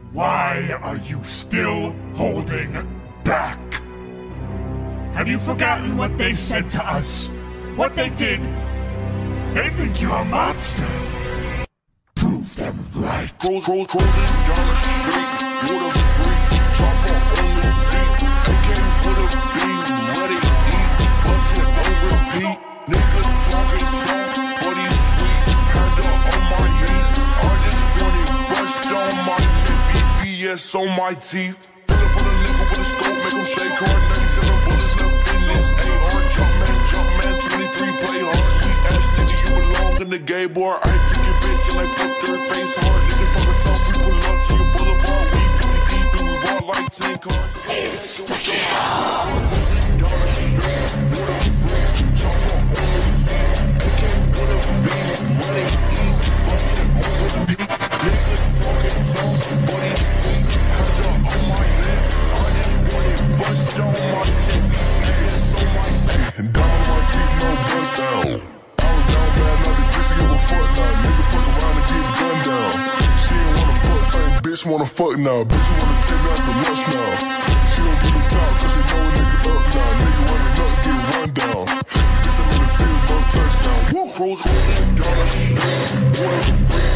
Why are you still holding back? Have you forgotten what they said to us? What they did? They think you're a monster. Prove them right. Cruising down the street, water free, chopper on the seat, AK with a beam, ready to eat, bustin' on repeat, nigga talking talk, but he's sweet, had her on my heat, I just want it brushed on my neck, BBS on my teeth, pull up on a nigga with a scope, make him shake hard, 97 bullets left in this AR, jump man, 23 play hard, sweet ass nigga, you belong in the gay bar, I take your bitch and I fucked her face hard, niggas from the top, we pull up to your boulevard, we 50 deep and we bought like 10 cars. It's the kill! Down the street, water free, chopper on the seat, AK with a beam, ready to eat, bustin' on repeat, nigga talking talk, but he's sweet, had her on my head, I just want it bust on my neck, BBS on my teeth, and down on my teeth, no bust down. I was down bad, now the bitch give a fuck now, nigga fuck around and get gunned down. She ain't wanna fuck, same bitch wanna fuck now, bitch you wanna take me out the lunch now. She don't give me talk, cause she know a nigga up now, nigga running up, get run down. Bitch I'm in the field, no touchdown. Woo! Cruising down the street, water free.